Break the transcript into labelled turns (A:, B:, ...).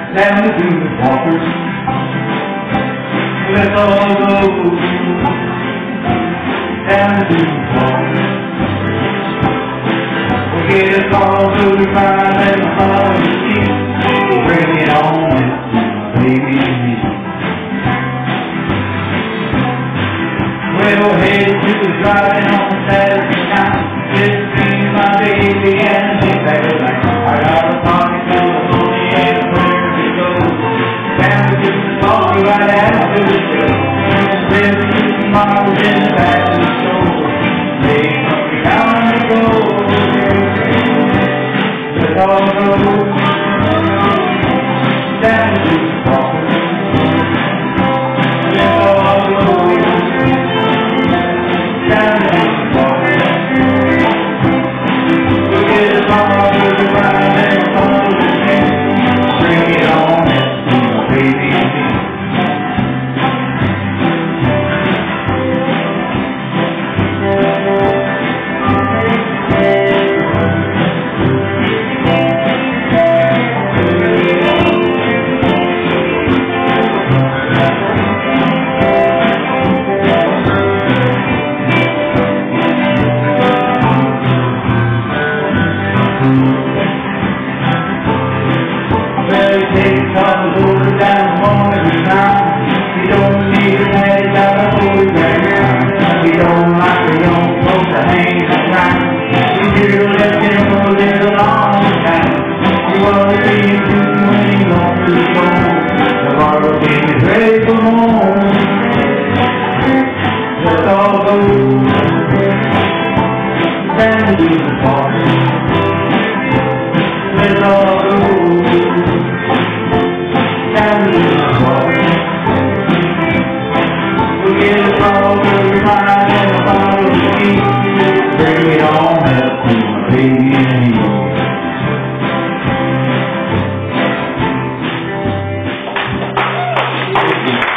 A: down to the walkers. Let's all go down to the walkers. We'll get us all to the fire and the heart of sheep. Bring it on, baby and me. Well, head to the driving on Saturday night. Just me, my baby, and the backlight. I got a pocket full of money and where to go. Down to the walker right after the show. There's some models in the back of the store. They must be down to go. Let's all go down to the walker. Let's all go down to the walker. We'll get us all to the ride and hold the hand. Bring it on, that's baby and me. Down one at a time. We don't need a daddy down the whole ground. We don't like the young folks to hang around. We do let them go live a long time. We want to be a good when he wants to go. The barber king is ready for home. Let's all go down to the park. Let's all go down to the walk. We'll get us all to the fire.